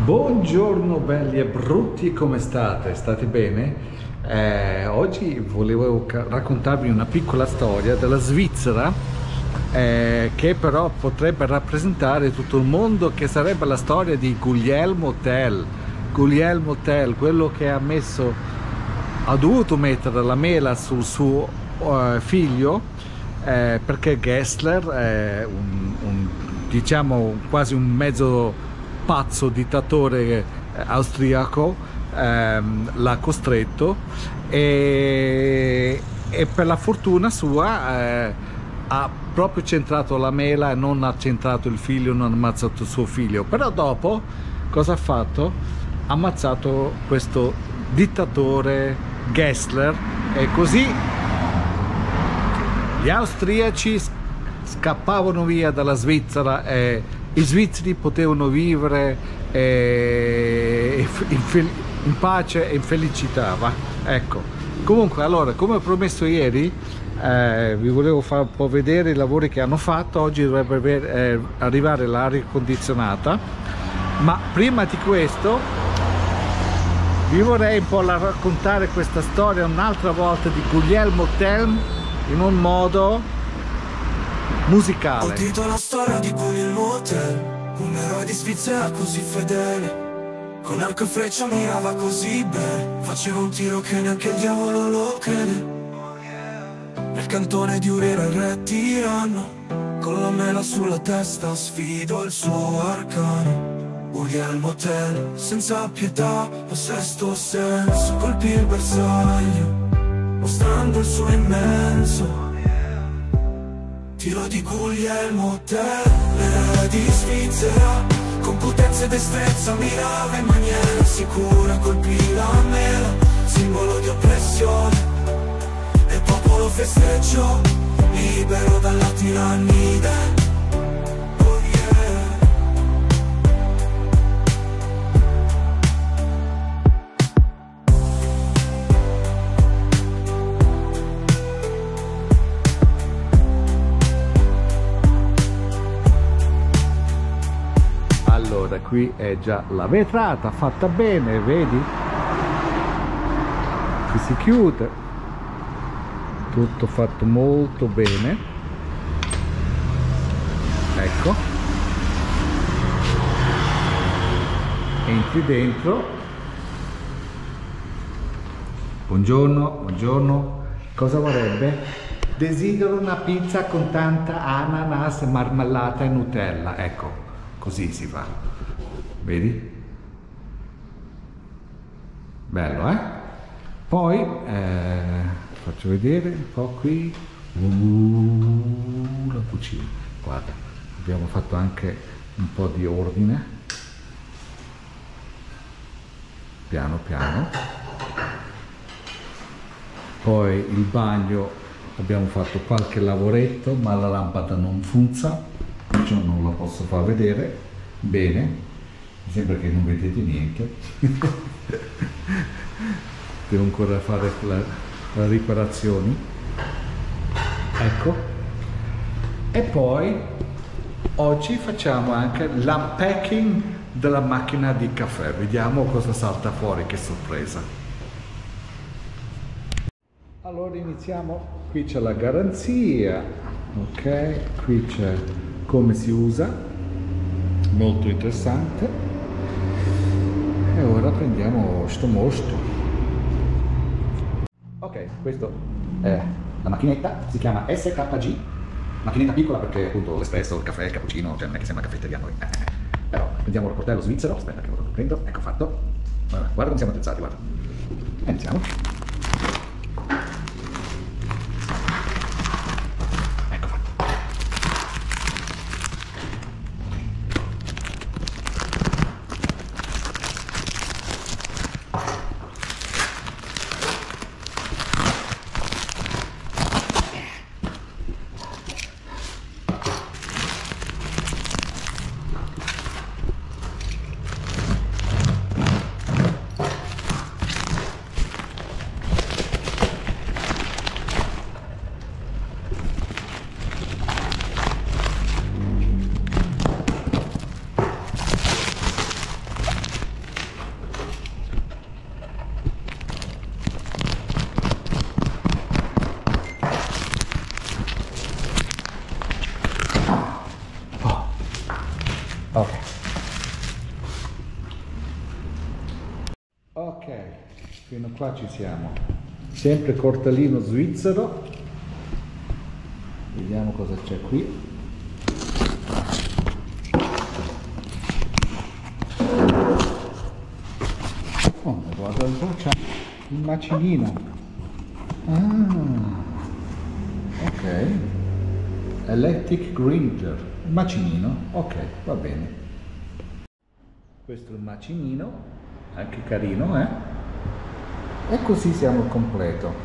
Buongiorno belli e brutti, come state? State bene? Oggi volevo raccontarvi una piccola storia della Svizzera che però potrebbe rappresentare tutto il mondo, che sarebbe la storia di Guglielmo Tell. Guglielmo Tell, quello che ha dovuto mettere la mela sul suo figlio perché Gessler, diciamo quasi un mezzo pazzo dittatore austriaco, l'ha costretto e per la fortuna sua ha proprio centrato la mela e non ha centrato il figlio, non ha ammazzato il suo figlio. Però dopo cosa ha fatto? Ha ammazzato questo dittatore Gessler e così gli austriaci scappavano via dalla Svizzera e i svizzeri potevano vivere in pace e in felicità, va? Ecco. Comunque, allora, come ho promesso ieri, vi volevo far un po' vedere i lavori che hanno fatto. Oggi dovrebbe arrivare l'aria condizionata, ma prima di questo vi vorrei un po' raccontare questa storia un'altra volta di Guglielmo Tell in un modo musicale. Ho scritto la storia di Guglielmo Tell, un eroe di Svizzera così fedele, con arco e freccia mirava così bene, faceva un tiro che neanche il diavolo lo crede. Nel cantone di Uriera il re tiranno, con la mela sulla testa sfido il suo arcano. Guglielmo Tell, senza pietà, lo sesto senso, colpì il bersaglio, mostrando il suo immenso. Tiro di Guglielmo Tell, l'eroe di Svizzera, con potenza e destrezza mirava in maniera sicura, colpì la mela, simbolo di oppressione, e il popolo festeggiò, libero dalla tirannide. Oh yeah. Allora, qui è già la vetrata fatta bene, vedi? Qui si chiude, tutto fatto molto bene. Ecco, entri dentro. Buongiorno, buongiorno. Cosa vorrebbe? Desidero una pizza con tanta ananas, marmellata e Nutella. Ecco, così si fa, vedi? Bello, eh? Poi faccio vedere un po' qui la cucina. Guarda, abbiamo fatto anche un po' di ordine, piano piano. Poi il bagno, abbiamo fatto qualche lavoretto, ma la lampada non funziona, perciò non la posso far vedere bene. Mi sembra che non vedete niente. Devo ancora fare le riparazioni. Ecco. E poi oggi facciamo anche l'unpacking della macchina di caffè. Vediamo cosa salta fuori, che sorpresa. Allora iniziamo. Qui c'è la garanzia, ok, qui c'è come si usa, molto interessante. E ora prendiamo sto mostro. Ok, questo è la macchinetta, si chiama SKG, macchinetta piccola perché appunto l'espresso, il caffè, il cappuccino, cioè non è che sembra caffetteria noi. Però prendiamo il coltello svizzero, aspetta che lo prendo, ecco fatto. Guarda come siamo attrezzati, guarda. E iniziamo. Ok, fino a qua ci siamo. Sempre cortellino svizzero. Vediamo cosa c'è qui. Oh, guarda un po', c'è il macinino. Ah, ok. Electric grinder. Macinino, ok, va bene. Questo è il macinino, anche carino, eh? E così siamo al completo.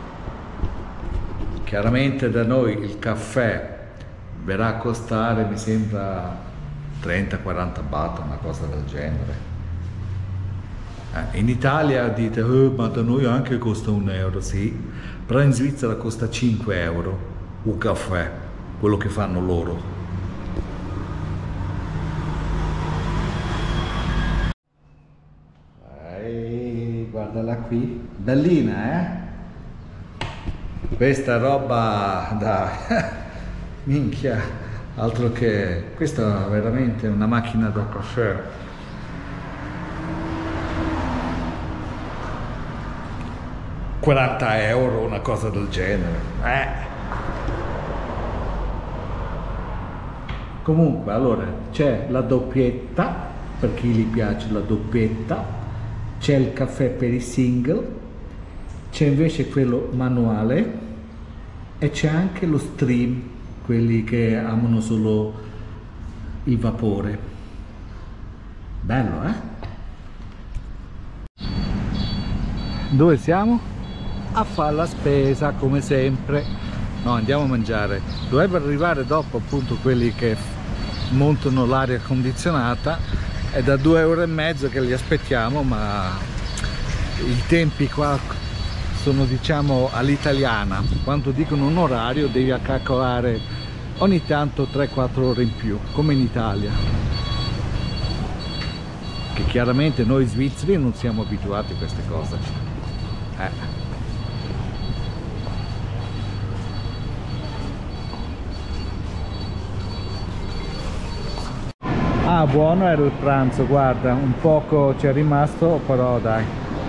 Chiaramente da noi il caffè verrà a costare, mi sembra, 30-40 baht, una cosa del genere. In Italia dite, ma da noi anche costa €1, sì, però in Svizzera costa 5 euro un caffè, quello che fanno loro. Guardala qui, bellina, eh? Questa roba da minchia, altro che, questa è veramente una macchina da caffè. €40, una cosa del genere. Comunque, allora, c'è la doppietta, per chi gli piace la doppietta. C'è il caffè per i single, c'è invece quello manuale e c'è anche lo stream, quelli che amano solo il vapore. Bello, eh? Dove siamo? A fare la spesa, come sempre. No, andiamo a mangiare. Dovrebbero arrivare dopo, appunto, quelli che montano l'aria condizionata. È da 2,5 € che li aspettiamo, ma i tempi qua sono, diciamo, all'italiana. Quando dicono un orario devi calcolare ogni tanto 3-4 ore in più, come in Italia, che chiaramente noi svizzeri non siamo abituati a queste cose. Ah, buono era il pranzo, guarda, un poco c'è rimasto, però dai,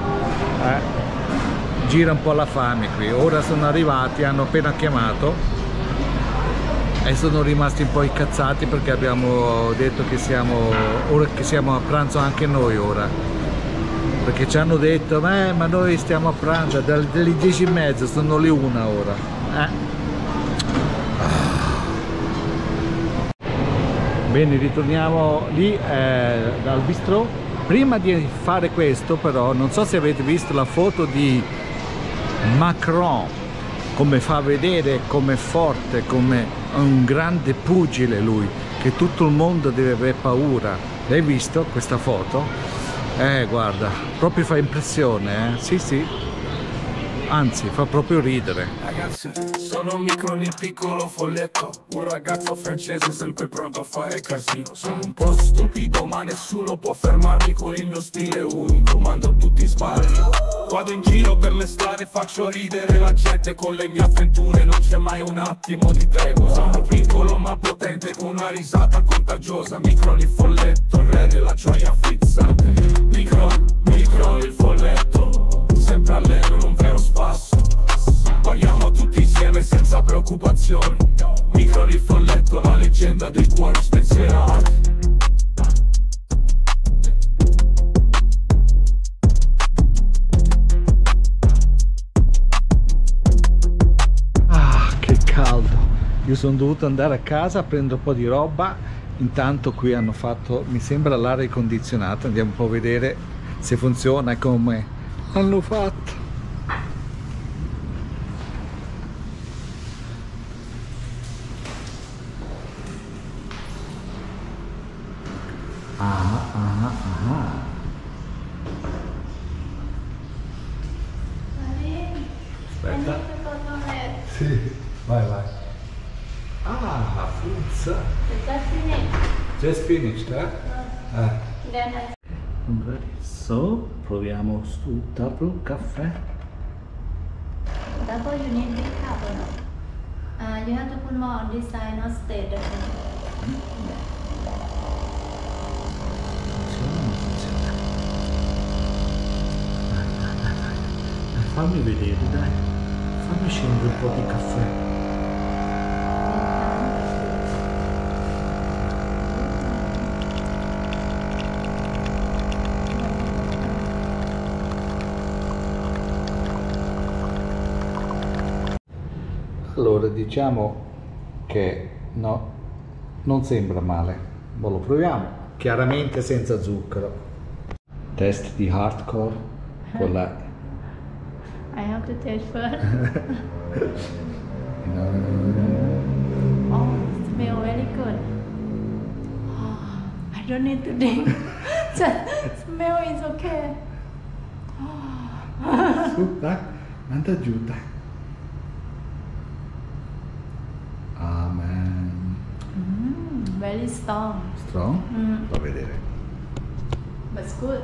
gira un po' la fame qui. Ora sono arrivati, hanno appena chiamato e sono rimasti un po' incazzati perché abbiamo detto che ora che siamo a pranzo anche noi ora, perché ci hanno detto ma noi stiamo a pranzo dalle 10:30, sono le 1 ora. Bene, ritorniamo lì dal bistrò. Prima di fare questo, però, non so se avete visto la foto di Macron, come fa vedere come è forte, come un grande pugile lui, che tutto il mondo deve avere paura. L'hai visto questa foto? Guarda, proprio fa impressione, Sì, sì. Anzi, fa proprio ridere. Ragazzi, sono Micro nel piccolo folletto, un ragazzo francese sempre pronto a fare casino. Sono un po' stupido ma nessuno può fermarmi con il mio stile unico, mando tutti sbagli. Vado in giro per le strade, faccio ridere la gente con le mie avventure, non c'è mai un attimo di tregua. Sono piccolo ma potente con una risata contagiosa, Micro il folletto, il re della gioia frizzante. Micro il folletto, sempre allegro, un vero spasso. Parliamo tutti insieme senza preoccupazioni. Micro il folletto, la leggenda dei cuori spensierati. Che caldo. Io sono dovuto andare a casa a prendere un po' di roba. Intanto qui hanno fatto, mi sembra, l'aria condizionata. Andiamo un po' a vedere se funziona e come hanno fatto. Aspetta. Sì, vai. Funza. Just finished, So, proviamo sul double caffè. Double, you need big cup or no? You have to put more on this side, not straight. fammi vedere, dai. Fammi scendere un po' di caffè. Allora, diciamo che no, non sembra male, ma lo proviamo, chiaramente senza zucchero. Test di hardcore con la... I have to taste first. Oh, it smells very good. Oh, I don't need to drink. Just smell is okay. Su, dai, manda giù, dai. Amen. Very strong. Strong? Fa vedere. But it's good.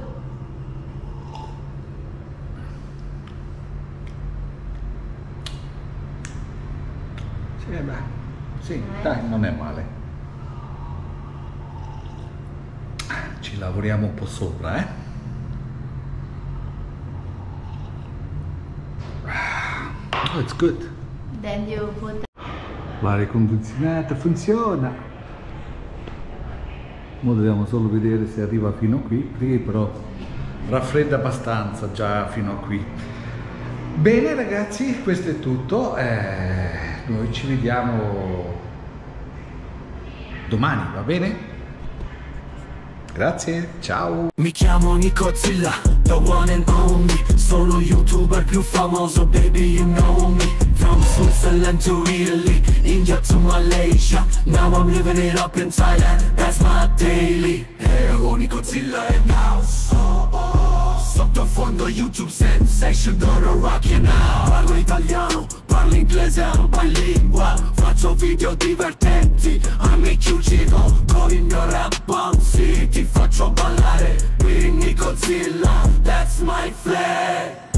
Sì, beh, sì, dai, non è male. Ci lavoriamo un po' sopra, eh? Oh, it's good. Then you put L'aria condizionata funziona. Ora dobbiamo solo vedere se arriva fino a qui, perché però raffredda abbastanza già fino a qui. Bene ragazzi, questo è tutto. Noi ci vediamo domani, va bene? Grazie, ciao! Mi chiamo Nicozilla, the one and only. Sono youtuber più famoso, baby you know me. From Switzerland to Italy, India to Malaysia. Now I'm living it up in Thailand, that's my daily. Hey, Nicozilla in house. Sottofondo YouTube sensation, d'oro rock now. Parlo italiano, parlo inglese, amo bilingual. Faccio video divertenti, mi chiudo con il mio rap bouncy. Ti faccio ballare, quindi Nicozilla, that's my flag.